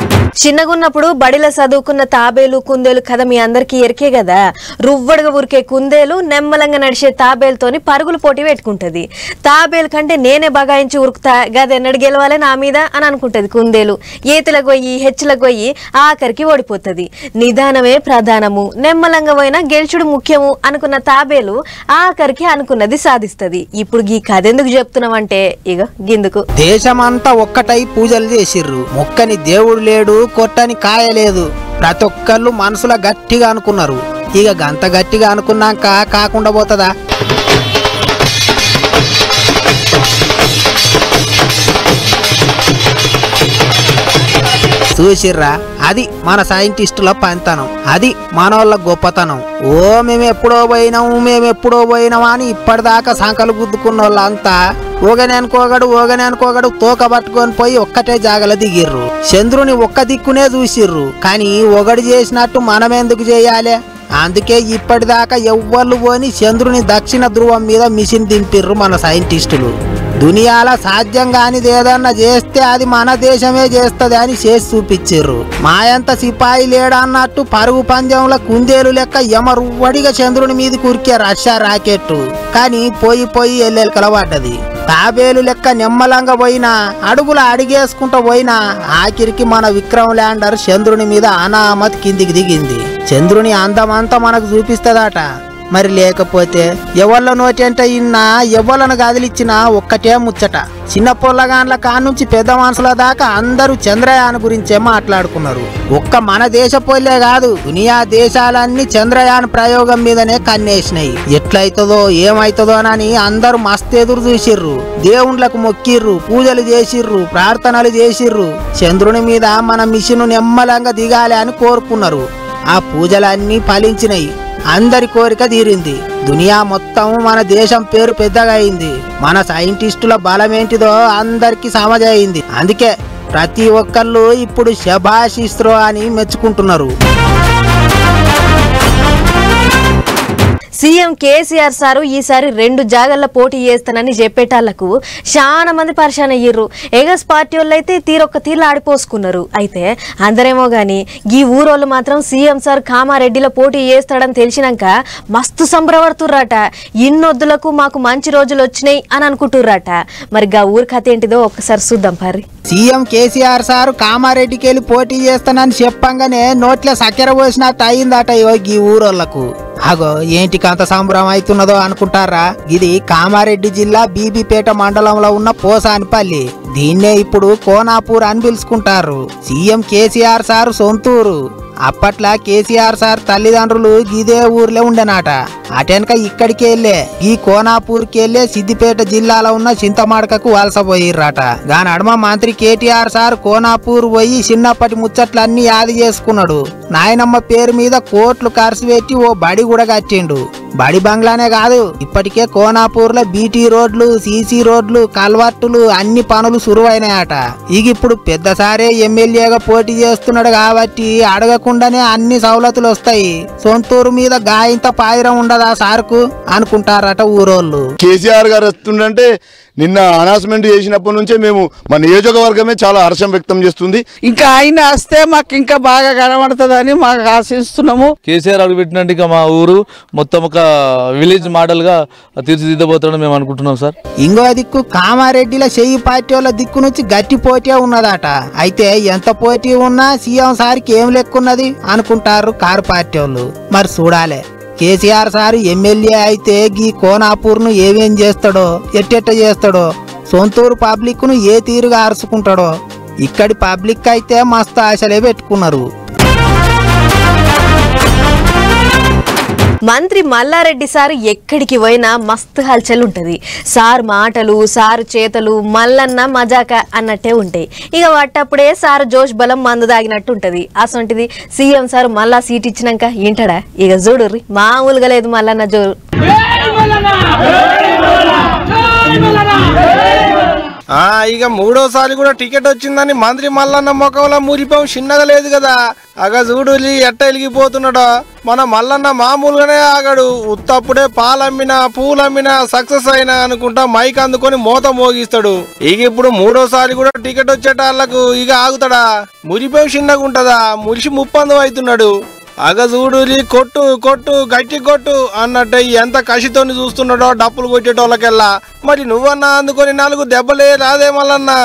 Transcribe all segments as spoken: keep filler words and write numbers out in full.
చిన్నగున్నప్పుడు బడిలో చదువుకున్న తాబేలు కుందేలు కథ మీ అందరికీ ఎరికే కదా. రువ్వడుగా ఉరికే కుందేలు నెమ్మలంగా నడిచే తాబేలుతోని పరుగులు పోటీ పెట్టుకుంటది. తాబేలు కంటే నేనే బగాయించి ఉరుకుతా గదెన్నడు గెలవాలి నా మీద అని అనుకుంటది కుందేలు. ఏతులకు పోయి హెచ్చులకు పోయి ఆఖరికి ఓడిపోతుంది. నిదానమే ప్రధానము, నెమ్మలంగా పోయినా గెలుచుడు ముఖ్యము అనుకున్న తాబేలు ఆఖరికి అనుకున్నది సాధిస్తది. ఇప్పుడు ఈ కథ ఎందుకు చెప్తున్నామంటే ఇక గిందుకు. దేశమంతా ఒక్కటై పూజలు చేసిర్రు. మొక్కని దేవుడు లేడు, కొట్టని కాయలేదు. ప్రతి ఒక్కళ్ళు మనసులో గట్టిగా అనుకున్నారు. ఇక గంత గట్టిగా అనుకున్నాక కాకుండా పోతుందా? చూసిర్రా, అది మన సైంటిస్టుల పనితనం, అది మనోళ్ళ గొప్పతనం. ఓ మేము ఎప్పుడో పోయినాము మేము ఎప్పుడో పోయినామా అని ఇప్పటిదాకా సంకలు గుద్దుకున్న వాళ్ళంతా ఓగనే అనుకోగడు ఓగనే అనుకోగడు తోక పట్టుకొని పోయి ఒక్కటే జాగల దిగిర్రు. చంద్రుని ఒక్క దిక్కునే చూసిర్రు, కానీ ఒకటి చేసినట్టు మనమెందుకు చేయాలి? అందుకే ఇప్పటిదాకా ఎవ్వరు పోని చంద్రుని దక్షిణ ధ్రువం మీద మిషన్ దింపిర్రు మన సైంటిస్టులు. దునియాల సాధ్యం కానిది ఏదన్నా చేస్తే అది మన దేశమే చేస్తుంది అని చేసి చూపించారు. మాయంత సిపాయి లేడన్నట్టు పరుగు పంజంలో కుందేలు లెక్క యమరువ్వడిగా చంద్రుని మీద కురికే రష్యా రాకెట్టు, కానీ పోయి పోయి ఎల్లెలకల పడ్డది. తాబేలు లెక్క నెమ్మలంగా పోయినా అడుగుల అడిగేసుకుంటూ పోయినా ఆఖరికి మన విక్రమ్ ల్యాండర్ చంద్రుని మీద అనామత్ కిందికి దిగింది. చంద్రుని అందమంతా మనకు చూపిస్తుందట. మరి లేకపోతే ఎవళ్ళ నోటంట ఇన్నా ఎవళ్ళను కదిలిచ్చినా ఒక్కటే ముచ్చట. చిన్న పొల్లగాన్ల కానుంచి పెద్ద మనుషుల దాకా అందరూ చంద్రయాన్ గురించే మాట్లాడుకున్నారు. ఒక్క మన దేశ పోలే కాదు, దునియా దేశాలన్నీ చంద్రయాన్ ప్రయోగం మీదనే కన్నేసినాయి. ఎట్లయితుందో ఏమైతుందోనని అందరూ మస్తు ఎదురు చూసిర్రు. దేవుళ్ళకు మొక్కిర్రు, పూజలు చేసిర్రు, ప్రార్థనలు చేసిర్రు. చంద్రుని మీద మన మిషన్ నెమ్మలంగా దిగాలి అని కోరుకున్నారు. ఆ పూజలన్నీ ఫలించినాయి. అందరి కోరిక తీరింది. దునియా మొత్తం మన దేశం పేరు పెద్దగా అయింది. మన సైంటిస్టుల బలమేంటిదో అందరికి సమజయింది. అందుకే ప్రతి ఒక్కళ్ళు ఇప్పుడు శభాష్ ఇస్రో అని మెచ్చుకుంటున్నారు. సీఎం కేసీఆర్ సారు ఈసారి రెండు జాగల్లో పోటీ చేస్తానని చెప్పేటాళ్లకు చాలా మంది పరిశాన్ అయ్యిర్రు. ఎగస్ పార్టీ వాళ్ళు అయితే తీరొక్క తీర్లు ఆడిపోసుకున్నారు. అయితే అందరేమో గాని ఈ ఊరోళ్ళు మాత్రం సీఎం సార్ కామారెడ్డిలో పోటీ చేస్తాడని తెలిసినాక మస్తు సంబరపడుతుర్రట. ఇన్నొద్దులకు మాకు మంచి రోజులు వచ్చినాయి అని అనుకుంటుర్రట. మరి గా ఊరి కథ ఏంటిదో ఒక్కసారి చూద్దాం పర్రి. సీఎం కేసీఆర్ సారు కామారెడ్డికి వెళ్ళి పోటీ చేస్తానని చెప్పంగానే నోట్ల సక్కెర పోసినట్టు అయిందట ఈ ఊరోళ్లకు. అగో ఏంటికి అంత సంబరం అవుతున్నదో అనుకుంటారా? ఇది కామారెడ్డి జిల్లా బీబీపేట మండలంలో ఉన్న పోసానిపల్లి. దీన్నే ఇప్పుడు కోనాపూర్ అని పిలుచుకుంటారు. సీఎం కేసీఆర్ సారు సొంతూరు. అప్పట్లా కేసీఆర్ సార్ తల్లిదండ్రులు ఇదే ఊర్లో ఉండేనాట. అటెనక ఇక్కడికి వెళ్ళే ఈ కోనాపూర్కి వెళ్ళే సిద్దిపేట జిల్లాలో ఉన్న చింతమాడకకు వలసపోయిర్రట. దాని అడమ మంత్రి కేటీఆర్ సార్ కోనాపూర్ పోయి చిన్నప్పటి ముచ్చట్లన్నీ యాది చేసుకున్నాడు. నాయనమ్మ పేరు మీద కోట్లు ఖర్చు పెట్టి ఓ బడి కూడా కట్టిండు. బడి బంగ్లానే కాదు, ఇప్పటికే కోనాపూర్ లో బీటీ రోడ్లు, సీసీ రోడ్లు, కల్వర్టులు అన్ని పనులు సురువైనాయట. ఇక ఇప్పుడు పెద్దసారే ఎమ్మెల్యేగా పోటీ చేస్తున్నాడు కాబట్టి అడగకుండానే అన్ని సౌలతులు వస్తాయి. సొంతూరు మీద గాయంత పాయిరం ఉండదా సార్కు అనుకుంటారట ఊరోళ్ళు. కేసీఆర్ గారు వస్తుండంటే నిన్న అనౌన్స్మెంట్ చేసినప్పటి నుంచే మేము మన నియోజకవర్గమే చాలా హర్షం వ్యక్తం చేస్తుంది. ఇంకా ఆయన వస్తే మాకు ఇంకా బాగా కనబడుతుందని మాకు ఆశిస్తున్నాము. కేసీఆర్ అడుగు పెట్టినట్టు ఇక మా ఊరు మొత్తం ఒక విలేజ్ మోడల్ గా తీర్చిదిద్దబోతాడని మేము అనుకుంటున్నాం సార్. ఇంకో దిక్కు కామారెడ్డిలో చెయ్యి పార్టీ వాళ్ళ దిక్కు నుంచి గట్టి పోటీ ఉన్నదట. అయితే ఎంత పోటీ ఉన్నా సీఎం సార్కి ఏం లెక్కున్నది అనుకుంటారు కారు పార్టీ వాళ్ళు. మరి చూడాలి కేసీఆర్ సార్ ఎమ్మెల్యే అయితే గీ కోనాపూర్ ను ఏమేం చేస్తాడో, ఎట్టెట్ట చేస్తాడో, సొంతూరు పబ్లిక్ ను ఏ తీరుగా అరుచుకుంటాడో. ఇక్కడి పబ్లిక్ అయితే మస్తు ఆశలే పెట్టుకున్నారు. మంత్రి మల్లారెడ్డి సారు ఎక్కడికి పోయినా మస్తు హల్చల్ ఉంటది. సార్ మాటలు, సారు చేతలు మల్లన్న మజాక అన్నట్టే ఉంటాయి. ఇక వాటప్పుడే సారు జోష్ బలం మందు దాగినట్టు ఉంటది. అసొంటిది సీఎం సార్ మళ్ళా సీట్ ఇచ్చినాక ఇంటడా ఇక చూడుర్రి మామూలుగా లేదు మల్లన్న జోరు. ఆ ఇక మూడోసారి కూడా టికెట్ వచ్చిందని మంత్రి మల్లన్న ముఖంలో మురిపోం చిన్నగా లేదు కదా. అగ చూడు ఎట్ట వెలిగిపోతున్నాడో. మన మల్లన్న మామూలుగానే ఆగాడు. ఉత్తప్పుడే పాలమ్మినా పూలమ్మినా సక్సెస్ అయినా అనుకుంటా మైక్ అందుకొని మోత మోగిస్తాడు. ఇక ఇప్పుడు మూడోసారి కూడా టికెట్ వచ్చేటాళ్లకు ఇక ఆగుతాడా? మురిపోం చిన్నగా ఉంటదా? మురిసి ముప్పందం అవుతున్నాడు. అగజూడు కొట్టు కొట్టు గట్టి కొట్టు అన్నట్టు ఎంత కసితోని చూస్తున్నాడో డప్పులు కొట్టేటోళ్ళకెల్లా. మరి నువ్వన్నా అందుకొని నాలుగు దెబ్బలే రాదే మల్లన్నా?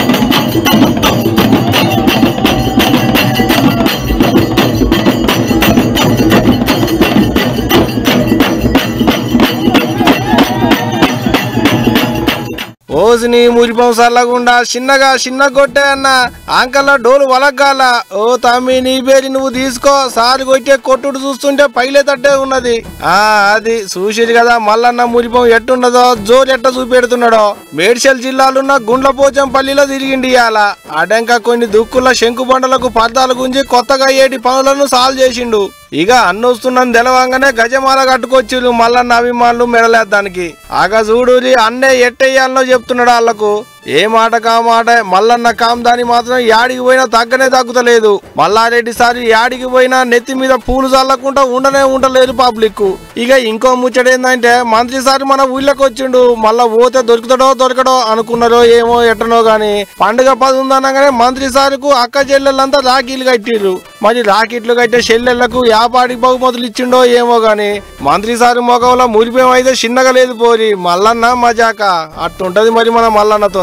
ఓసిని మురిపం సల్లగుండా చిన్నగా చిన్న కొట్టే అన్న ఆంకల్లా డోలు వలగ్గాల. ఓ తమ్మి నీ పేరు నువ్వు తీసుకో. సారి కొట్టే కొట్టుడు చూస్తుంటే పైలే తట్టే ఉన్నది. ఆ అది చూసిరు కదా మల్లన్న మురిపం ఎట్టుండదో, జోరు ఎట్ట చూపెడుతున్నాడో. మేడ్చల్ జిల్లాలున్న గుండ్లపోచంపల్లిలో తిరిగిండి ఇయాల. అడంక కొన్ని దుక్కుల శంకు బండలకు పద్దాలు గుంజి కొత్తగా ఏటి పనులను సాల్వ్ చేసిండు. ఇక అన్నొస్తుందని తెలవంగానే గజమాల కట్టుకొచ్చిరు మల్లన్న అభిమానులు మెడలేద్దానికి. ఆగ చూడురి అన్నే ఎట్టేయాలనో చెప్తున్నాడు వాళ్లకు. ఏ మాట కా మాట మల్లన్న కాందాని మాత్రం యాడికి పోయినా తగ్గనే తగ్గుతలేదు. మల్లారెడ్డి సారి యాడికి పోయినా నెత్తి మీద పూలు చల్లకుండా ఉండనే ఉండలేదు పబ్లిక్. ఇక ఇంకో ముచ్చటేందంటే మంత్రి సారి మన ఊళ్ళకి వచ్చిండు. మళ్ళా పోతే దొరుకుతాడో దొరకడో అనుకున్నారో ఏమో ఎట్టనో గాని పండుగ పది ఉందనగానే మంత్రి సారుకు అక్క చెల్లెళ్ళంతా రాఖీలు కట్టిర్రు. మరి రాకెట్లు కట్టే చెల్లెళ్లకు యాపాడికి బహుమతులు ఇచ్చిండో ఏమో గాని మంత్రి సారి మొగంలో మురిపేం అయితే చిన్నగా లేదు పోరి. మల్లన్న మజాక అట్టుంటది మరి మన మల్లన్నతోని.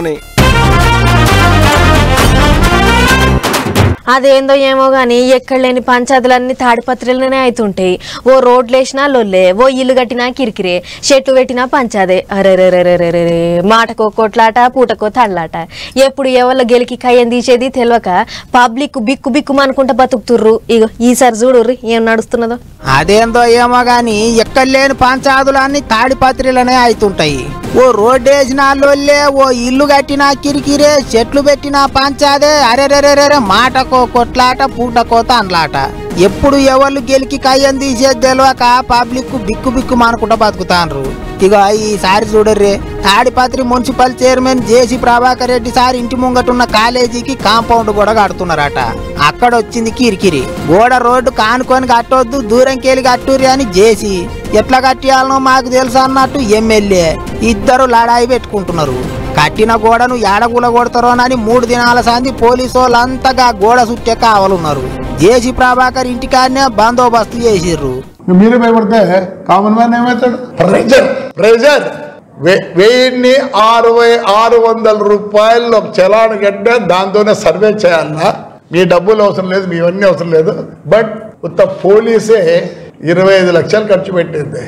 అదేందో ఏమో గాని ఎక్కడ లేని పంచాయతీలన్నీ తాడిపత్రులనే అవుతుంటాయి. ఓ రోడ్లు వేసినా లొల్లే, ఓ ఇల్లు కట్టినా కిరికిరే, చెట్లు పెట్టినా పంచాదే. అరెరెరెరెరెరే మాటకో కొట్లాట పూటకో తళ్ళాట. ఎప్పుడు ఎవరి గెలికి కయ్యం తీసేది తెలియక పబ్లిక్ బిక్కు బిక్కు అనుకుంటా బతుకుతుర్రు. ఇగో ఈసారి చూడుర్రి ఏం నడుస్తున్నదో. అదేందో ఏమో గాని ఎక్కడ లేని పంచాదులన్నీ తాడిపత్రిలనే అవుతుంటాయి. ఓ రోడ్డు వేసిన లొల్లే, ఓ ఇల్లు కట్టినా కిరికిరే, చెట్లు పెట్టినా పంచాదే. అరెరెరెరెరే మాటకో కొట్లాట పూటకో తండ్లాట. ఎప్పుడు ఎవరు గెలికి కయ్యం తీసేది తెలియక పబ్లిక్ బిక్కు బిక్కు అనుకుంటా బతుకుతాండ్రు. ఇక ఈసారి చూడర్రే Tadipatri municipal chairman JC Prabhakar Reddy sir ఇంటి ముంగటున్న కాలేజీకి కాంపౌండ్ కూడా కడుతున్నారట. అక్కడ వచ్చింది కిరికిరి. గోడ రోడ్డు కానుకొని కట్టొద్దు, దూరంకెళ్ళి కట్టుర్రి అని జేసీ, ఎట్లా కట్టియాలనో మాకు తెలుసు అన్నట్టు ఎమ్మెల్యే ఇద్దరు లడాయి పెట్టుకుంటున్నారు. కట్టిన గోడను ఏడగుల కొడతారోనని మూడు దినాల సంది పోలీసు వాళ్ళంతగా గోడ చుట్టే కావాలన్నారు. జేసీ ప్రభాకర్ ఇంటికాడనే బందోబస్తు చేసిర్రు. మీరే భయపడితే కామన్ మ్యాన్ ఏమవుతాడు? ప్రెజర్ ప్రెజర్ వెయ్యిన్ని ఆరు ఆరు వందల రూపాయలు చలాన్ కట్టే దాంతోనే సర్వే చేయాలన్నా. మీ డబ్బులు అవసరం లేదు, మీవన్నీ అవసరం లేదు. బట్ ఉత్త పోలీసే ఇరవై ఐదు లక్షలు ఖర్చు పెట్టింది.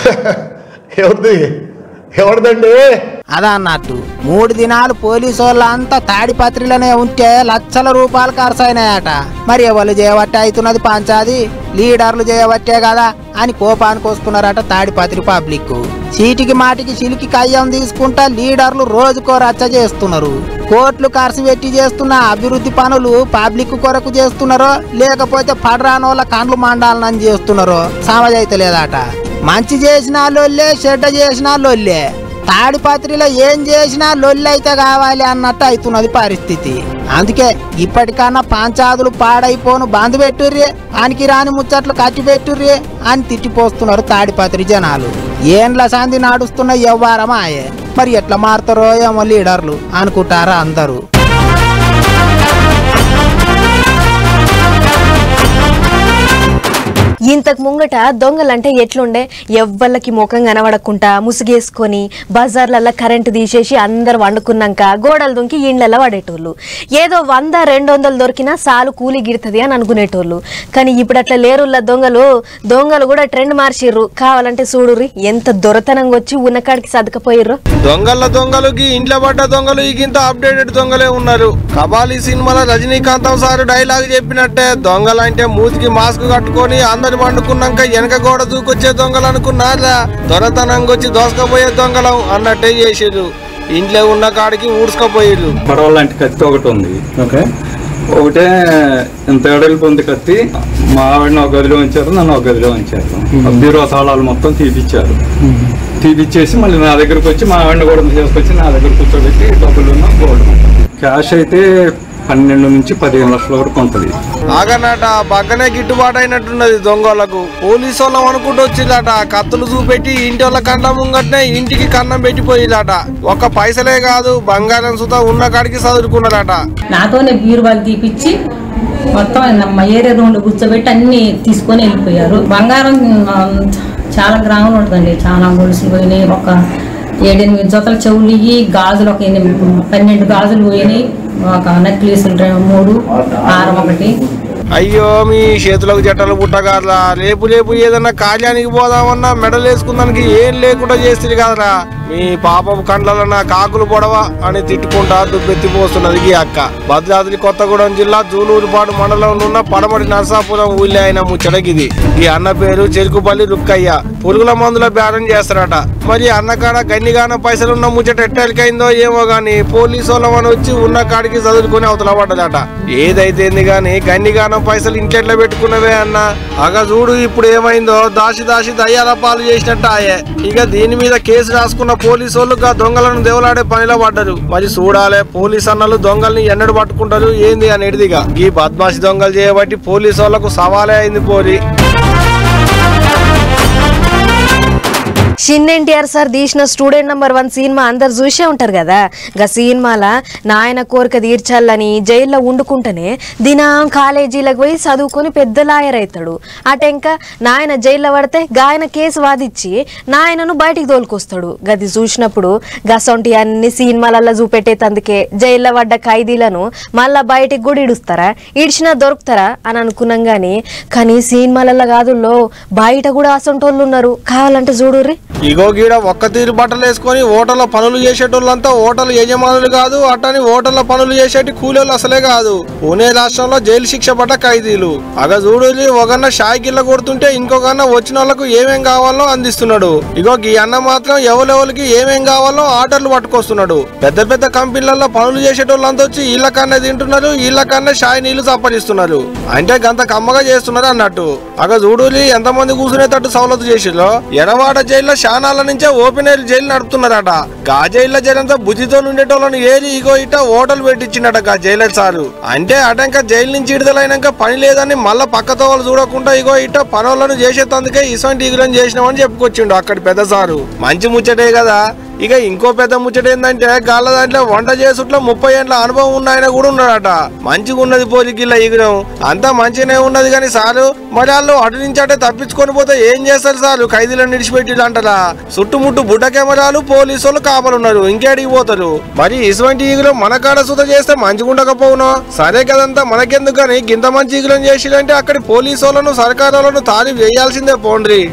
ఎవరిది ఎవరిదండి? అదా అన్నట్టు మూడు దినాలు పోలీసు వాళ్ళంతా తాడిపత్రిలోనే ఉంటే లక్షల రూపాయలు ఖర్చు అయినాయట. మరి ఎవరు చేయబట్టే అవుతున్నది పంచాది, లీడర్లు చేయబట్టే కదా అని కోపానికి వస్తున్నారట తాడిపత్రి పబ్లిక్. చీటికి మాటికి చిలికి కయ్యం తీసుకుంటా లీడర్లు రోజుకో రచ్చ చేస్తున్నారు. కోట్లు ఖర్చు పెట్టి చేస్తున్న అభివృద్ధి పనులు పబ్లిక్ కొరకు చేస్తున్నారో లేకపోతే పడరానోళ్ళ కండ్లు మండాలని చేస్తున్నారో సమజైతే లేదట. మంచి చేసిన లొల్లే, చెడ్డ చేసిన లొల్లే. తాడిపత్రిలో ఏం చేసినా లొల్లి అయితే కావాలి అన్నట్టు అవుతున్నది పరిస్థితి. అందుకే ఇప్పటికన్నా పంచాదులు పాడైపోను బంద్ పెట్టుర్రి, ఆనికి రాని ముచ్చట్లు కట్టి పెట్టుర్రి అని తిట్టిపోస్తున్నారు తాడిపత్రి జనాలు. ఏండ్ల సంధి నడుస్తున్న వ్యవహారం ఆయే. మరి ఎట్లా మారుతారో ఏమో లీడర్లు అనుకుంటారా అందరూ. ఇంతకు ముంగట దొంగలంటే ఎట్లుండే, ఎవ్వళ్ళకి ముఖం కనబడకుండా ముసుగేసుకొని బజార్లల్లో కరెంటు తీసేసి అందరు వండుకున్నాక గోడలు దుంకి ఇండ్లలో పడేటోళ్ళు. ఏదో వంద రెండు వందలు దొరికినా సాలు కూలి గిడుతుంది అని అనుకునేటోళ్ళు. కానీ ఇప్పుడు అట్లా లేరుల్ల దొంగలు. దొంగలు కూడా ట్రెండ్ మార్చిర్రు. కావాలంటే చూడుర్రి ఎంత దొరతనంగా వచ్చి ఉన్నకాడికి సదకపోయిర్రు. దొంగల దొంగలుకి ఇంట్లో పడ్డ దొంగలు ఇంత అప్డేటెడ్ దొంగలే ఉన్నారు. కబాలీ సినిమాలో రజనీకాంత్ సార్ డైలాగ్ చెప్పినట్టే దొంగలంటే మూతికి మాస్క్ కట్టుకొని అందరు వండుకున్నాక వెనక గోడ దూకొచ్చే దొంగలు అనుకున్నారా? దొరతనంగా వచ్చి దోసుకపోయే దొంగలం అన్నట్టే చేసారు. ఇంట్లో ఉన్న కాడికి ఊడ్చుకపోయారు. పడవ లాంటి కత్తి ఒకటి ఉంది. ఓకే, ఒకటే ఎంత ఎడల్పు ఉంది కత్తి. మా ఆవిడని ఒక గదిలో ఉంచారు, నన్ను ఒక గదిలో ఉంచారు. బీరో తాళాలు మొత్తం తీపిచ్చారు. తీపిచ్చేసి మళ్ళీ నా దగ్గరకు వచ్చి మా ఆవిడని కూడా తీసుకొచ్చి నా దగ్గర కూర్చోబెట్టి డబ్బులు ఉన్న గోల్డ్ క్యాష్ అయితే పన్నెండు నుంచి పదిహేను లక్షల వరకు ఉంటుంది. ఆగనట పక్కనే గిట్టుబాటు అయినట్టున్నది దొంగలకు. పోలీసు వాళ్ళం అనుకుంటూ వచ్చిందట, కత్తులు చూపెట్టి ఇంటి వాళ్ళ కళ్ళ ముంగట్నే ఇంటికి కన్నం పెట్టిపోయిలాట. ఒక్క పైసలే కాదు బంగారం సుతా ఉన్న కాడికి చదువుకున్నారట. నాతోనే బీరువాలు తీపిచ్చి మొత్తం మా ఏరియా రూమ్లో కూర్చోబెట్టి అన్ని తీసుకొని వెళ్ళిపోయారు. బంగారం చాలా గ్రాములు ఉంటుందండి, చాలా గొలుసులు పోయినాయి. ఒక ఏడెనిమిది జతల చెవులు, గాజులు ఒక పన్నెండు గాజులు పోయినాయి. ఒక నెక్లెస్లు మూడు, హారం ఒకటి. అయ్యో మీ చేతులకు జట్టలు పుట్టగారులా. రేపు రేపు ఏదన్నా కార్యానికి పోదామన్నా మెడలు వేసుకుందానికి ఏం లేకుండా చేస్తుంది కదరా. మీ పాపం కండ్లలో నా కాకులు పొడవ అని తిట్టుకుంటా దుబ్బెత్తిపోస్తున్నది ఈ అక్క. భద్రాద్రి కొత్తగూడెం జిల్లా జూలూరుపాడు మండలంలో ఉన్న పడమటి నరసాపురం ఊళ్ళే అయిన ముచ్చటకిది. ఈ అన్న పేరు చెరుకుపల్లి రుక్కయ్య. పురుగుల మందుల బేరం చేస్తారట. మరి అన్నకాడ గన్నిగాన పైసలున్న ముచ్చట ఎట్టెలికైందో ఏమో గాని పోలీసు వాళ్ళని వచ్చి ఉన్న కాడికి చదువుకుని అవతల పడ్డదట. ఏదైతేంది గాని గన్నిగానం పైసలు ఇంకెట్లా పెట్టుకున్నవే అన్న. అగ చూడు ఇప్పుడు ఏమైందో, దాసి దాసి దయ్యాల పాలు చేసినట్టు ఆయే. ఇక దీని మీద కేసు రాసుకున్న పోలీసు వాళ్ళు దొంగలను దేవులాడే పనిలో పడ్డారు. మరి చూడాలే పోలీసు అన్నలు దొంగల్ని ఎన్నడు పట్టుకుంటారు ఏంది అనేటిదిగా. ఈ బద్మాషి దొంగలు చేయబట్టి పోలీసు వాళ్లకు సవాలే అయింది పోరి. చిన్న ఎన్టీఆర్ సార్ తీసిన స్టూడెంట్ నెంబర్ వన్ సినిమా అందరు చూసే ఉంటారు కదా. గా సినిమాల నాయన కోరిక తీర్చాలని జైల్లో వండుకుంటేనే దినం కాలేజీలకు పోయి చదువుకొని పెద్ద లాయర్ అవుతాడు. అటెంక నాయన జైల్లో పడితే గాయన కేసు వాదిచ్చి నాయనను బయటికి తోలుకొస్తాడు. గది చూసినప్పుడు గసొంటి అన్ని సినిమాలల్లో చూపెట్టేతందుకే జైల్లో పడ్డ ఖైదీలను మళ్ళా బయటికి కూడా ఇడుస్తారా, ఇడిచినా దొరుకుతారా అని అనుకున్నాం గాని కానీ సినిమాలలో కాదుల్లో బయట కూడా అసొంటోళ్ళు ఉన్నారు. కావాలంటే చూడుర్రి. ఇగో గీడ ఒక్క తీరు బట్టలు వేసుకొని హోటల్లో పనులు చేసేటోళ్ళంతా హోటల్ యజమానులు కాదు, అట్టని హోటల్లో పనులు చేసేటి కూలీలు అసలే కాదు. పూణే రాష్ట్రంలో జైలు శిక్ష పడ్డ ఖైదీలు. అగ చూడు ఒకన్న షాయి గిల్ల కొడుతుంటే ఇంకొకన్న వచ్చిన వాళ్ళకు ఏమేం కావాలో అందిస్తున్నాడు. ఇగో ఈ అన్న మాత్రం ఎవరెవరికి ఏమేం కావాలో ఆర్డర్లు పట్టుకొస్తున్నాడు. పెద్ద పెద్ద కంపెనీలలో పనులు చేసేటోళ్ళంతా వచ్చి ఇళ్ల కన్నా తింటున్నారు, ఇళ్ల కన్నా షాయి నీళ్లు సంపాదిస్తున్నారు. అంటే గంత కమ్మగా చేస్తున్నారు అన్నట్టు. అగ చూడు ఎంతమంది కూర్చునేటట్టు సౌలత్ చేసిలో. ఎడవాడ జైల్లో శానాల నుంచే ఓపెన్ ఎయిర్ జైలు నడుపుతున్నారట. గా జైల్లో జైలంతా బుద్ధితో ఉండేటోళ్ళని ఏరి ఇగో ఇట హోటల్ పెట్టించినట గా జైలర్ సారు. అంటే అటంక జైలు నుంచి విడుదలైనాక పని లేదని మళ్ళా పక్కతో వాళ్ళు చూడకుండా ఇగో ఇట పనులను చేసేందుకే ఇసొంటి ఈగులను చేసినామని చెప్పుకొచ్చిండు అక్కడి పెద్ద సారు. మంచి ముచ్చటే కదా. ఇక ఇంకో పెద్ద ముచ్చట ఏంటంటే గాళ్ళ దాంట్లో వంట చేసుట్లో ముప్పై ఏళ్ళ అనుభవం ఉన్న ఆయన కూడా ఉన్నాడట. మంచిగా ఉన్నది పోలికిల్ల ఈగురం అంతా మంచిగానే ఉన్నది కానీ సారు మరి వాళ్ళు అటు నుంచి అటే తప్పించుకొని పోతే ఏం చేస్తారు సారు? ఖైదీలను నిడిచిపెట్టి అంటారా? చుట్టుముట్టు బుడ్డ కెమెరాలు పోలీసు వాళ్ళు కాపలున్నారు, ఇంకేడికి పోతారు. మరి ఇటువంటి ఈగురం మన కాడ సుత చేస్తే మంచిగా ఉండకపోవును. సరే కదంతా మనకెందుకు కానీ గింత మంచి ఈగురం చేసిరంటే అక్కడి పోలీసు వాళ్ళను సర్కారు వాళ్ళను తారీఫ్ చేయాల్సిందే పోండ్రి.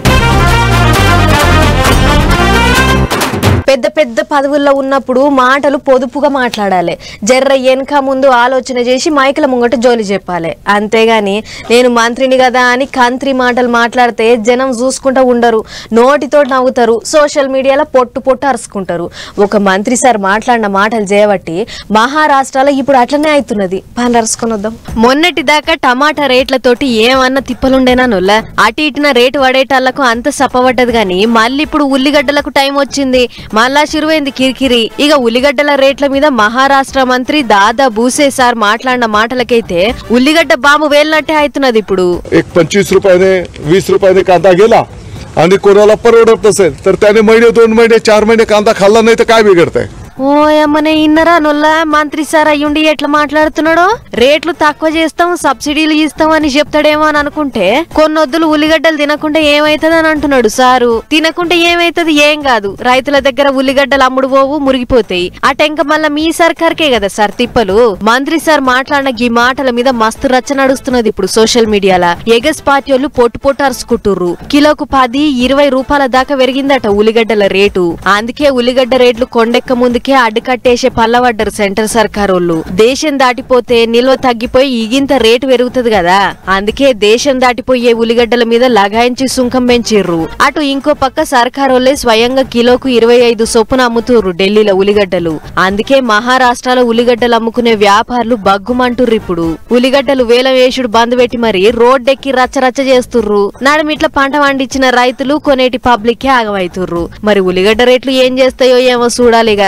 పెద్ద పెద్ద పదవుల్లో ఉన్నప్పుడు మాటలు పొదుపుగా మాట్లాడాలి. జర్ర వెనక ముందు ఆలోచన చేసి మైకుల ముంగట జోలి చెప్పాలి. అంతేగాని నేను మంత్రిని కదా అని కంత్రి మాటలు మాట్లాడితే జనం చూసుకుంటూ ఉండరు, నోటితో నవ్వుతారు, సోషల్ మీడియాలో పొట్టు పొట్టు అరుచుకుంటారు. ఒక మంత్రి సార్ మాట్లాడిన మాటలు చేయబట్టి మహారాష్ట్రలో ఇప్పుడు అట్లనే అవుతున్నది. పని అరుచుకొని వద్దాం. మొన్నటి దాకా టమాటా రేట్లతోటి ఏమన్నా తిప్పలుండేనా నొల్ల. అటు ఇటున రేటు పడేటాళ్లకు అంత సప్పబడ్డది గాని మళ్ళీ ఇప్పుడు ఉల్లిగడ్డలకు టైం వచ్చింది. మళ్ళా శురువైంది కిరికిరి. ఇక ఉల్లిగడ్డల రేట్ల మీద మహారాష్ట్ర మంత్రి దాదా భూసే సార్ మాట్లాడిన మాటలకైతే ఉల్లిగడ్డ బాంబు వేలినట్టే అవుతున్నది. ఇప్పుడు पंचवीस रुपयाने वीस रुपयाने कांदा गेला आणि कोणाला परवडत नसेल तर त्याने महिने दोन महिने चार महिने कांदा खाल्ला नाही तर काय बिघडतंय? ఓ అమ్మనే ఇన్నరా నొల్లా మంత్రి సార్ అయ్యుండి ఎట్లా మాట్లాడుతున్నాడో. రేట్లు తక్కువ చేస్తాం, సబ్సిడీలు ఇస్తాం అని చెప్తాడేమో అని అనుకుంటే కొన్నొద్దులు ఉల్లిగడ్డలు తినకుంటే ఏమైతుంది అని అంటున్నాడు సారు. తినకుంటే ఏమైతుంది? ఏం కాదు, రైతుల దగ్గర ఉల్లిగడ్డలు అమ్ముడు పోవు, మురిగిపోతాయి. అటెంక మళ్ళా మీ సర్కార్కే కదా సార్ తిప్పలు. మంత్రి సార్ మాట్లాడిన ఈ మాటల మీద మస్తు రచ్చ నడుస్తున్నది ఇప్పుడు సోషల్ మీడియాలో. ఎగస్ పార్టీ వాళ్ళు పొట్టు పొట్టు అరుచుకుంటుర్రు. కిలోకు పది ఇరవై రూపాయల దాకా పెరిగిందట ఉల్లిగడ్డల రేటు. అందుకే ఉల్లిగడ్డ రేట్లు కొండెక్క ముందుకే అందుకే అడ్డుకట్టేసే పల్లవడ్డరు సెంట్రల్ సర్కారోళ్ళు. దేశం దాటిపోతే నిల్వ తగ్గిపోయి ఈగింత రేటు పెరుగుతుంది కదా, అందుకే దేశం దాటిపోయే ఉల్లిగడ్డల మీద లగాయించి సుంకం పెంచిర్రు. అటు ఇంకో పక్క సర్కారోళ్లే స్వయంగా కిలోకు ఇరవై ఐదు చొప్పున అమ్ముతుర్రు ఢిల్లీలో ఉల్లిగడ్డలు. అందుకే మహారాష్ట్రలో ఉల్లిగడ్డలు అమ్ముకునే వ్యాపారులు బగ్గుమంటుర్రు. ఇప్పుడు ఉల్లిగడ్డలు వేలం వేసుడు బంద్ పెట్టి మరి రోడ్డెక్కి రచ్చరచ్చ చేస్తుర్రు. నడుమిట్ల పంట పండించిన రైతులు కొనేటి పబ్లిక్ కే ఆగమైతుర్రు. మరి ఉల్లిగడ్డ రేట్లు ఏం చేస్తాయో ఏమో చూడాలిగా.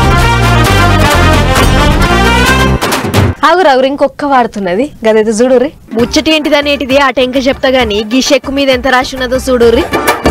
ఆగురాగురు ఇంకొక్క వాడుతున్నది గదైతే చూడుర్రి. ముచ్చటి ఏంటిది అనేటిది ఆ టెంక చెప్తా గాని గీ చెక్కు మీద ఎంత రాసి ఉన్నదో చూడుర్రి.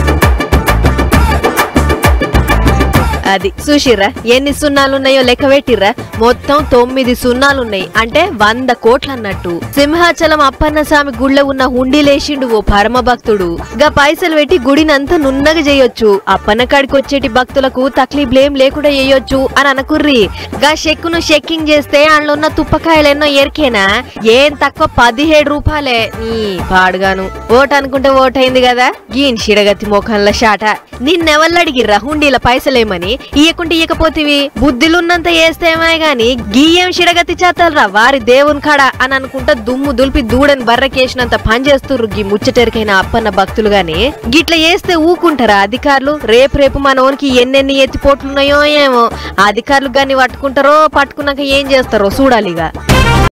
అది చూసిర్రా ఎన్ని సున్నాలున్నాయో లెక్క పెట్టిర్రా. మొత్తం తొమ్మిది సున్నాలున్నాయి, అంటే వంద కోట్లు అన్నట్టు. సింహాచలం అప్పన్న స్వామి గుళ్ళ ఉన్న హుండీలేసిండు ఓ పరమ భక్తుడు. గా పైసలు పెట్టి గుడినంతా నున్నగా చేయొచ్చు, అప్పన్న కాడికి వచ్చేటి భక్తులకు తక్లీఫ్లేం లేకుండా చేయొచ్చు అని అనుకుర్రి. గా చెక్కును చెక్కింగ్ చేస్తే అందులో ఉన్న తుప్పకాయలెన్నో ఎరికేనా, ఏం తక్కువ పదిహేడు రూపాయలే. నీ పాడుగాను ఓట్ అనుకుంటే ఓటైంది కదా. గీన్ షిడగతి మోఖంల షాట. నిన్నెవళ్ళు అడిగిర్రా హుండీల పైసలేమని? ఇయ్యకుంటే ఇయ్యకపోతివి, బుద్ధిలున్నంత వేస్తేమే గాని గీయం షిడగతి చేస్తారా వారి దేవుని కాడ అని అనుకుంటా దుమ్ము దులిపి దూడని బర్రకేసినంత పని చేస్తుర్రు గీ ముచ్చటెరికైన అప్పన్న భక్తులు. గాని గిట్ల చేస్తే ఊకుంటారా అధికారులు? రేపు రేపు మనోనికి ఎన్నెన్ని ఎత్తిపోట్లున్నాయో ఏమో. అధికారులు గాని పట్టుకుంటారో, పట్టుకున్నాక ఏం చేస్తారో చూడాలిగా.